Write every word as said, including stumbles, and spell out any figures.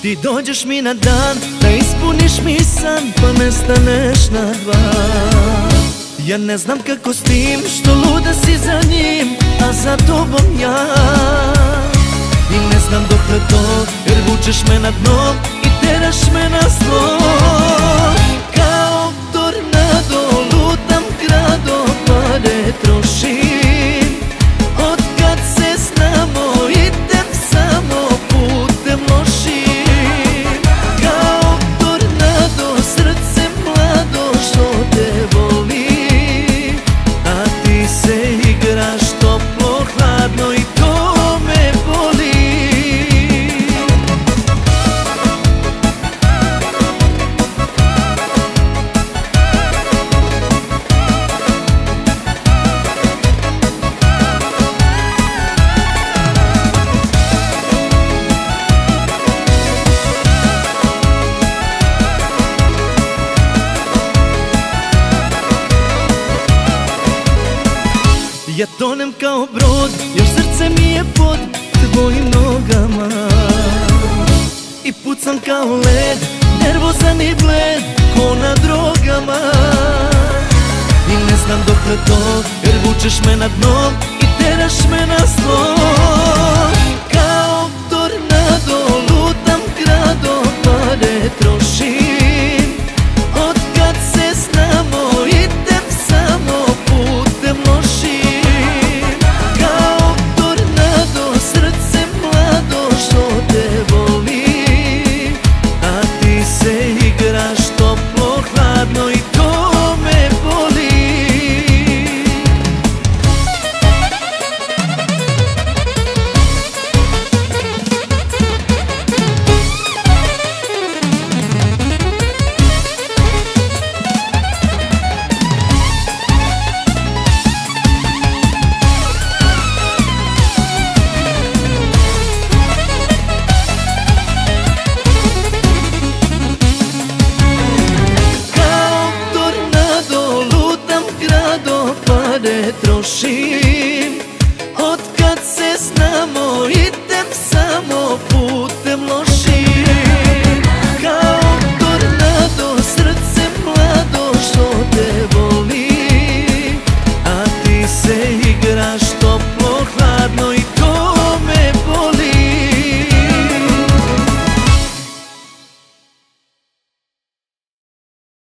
Ti dođeš mi na dan, da ispuniš mi san, pa nestaneš na dva. Ja ne znam kako s tim, što luda si za njim, a za tobom ja. I ne znam dokle to, jer vučeš me na dno i teraš me na zlo. Kao tornado lutam grado, pare trošim. Otkad se znamo, idem samo putem lošim. Kao tornado, srce mlado što te voli, a ti se igraš toplo, hladno i to me boli. Ja tonem kao brod, još srce mi je pod tvojim nogama. I pucam kao led, nervozan i bled, ko na drogama. I ne znam dokle to, jer vučeš me na dno i teraš me na zlo. Kao tornado lutam grado, pare trošim. Otkad se znamo, idem samo putem lošim. Srce mlado što te voli, a ti se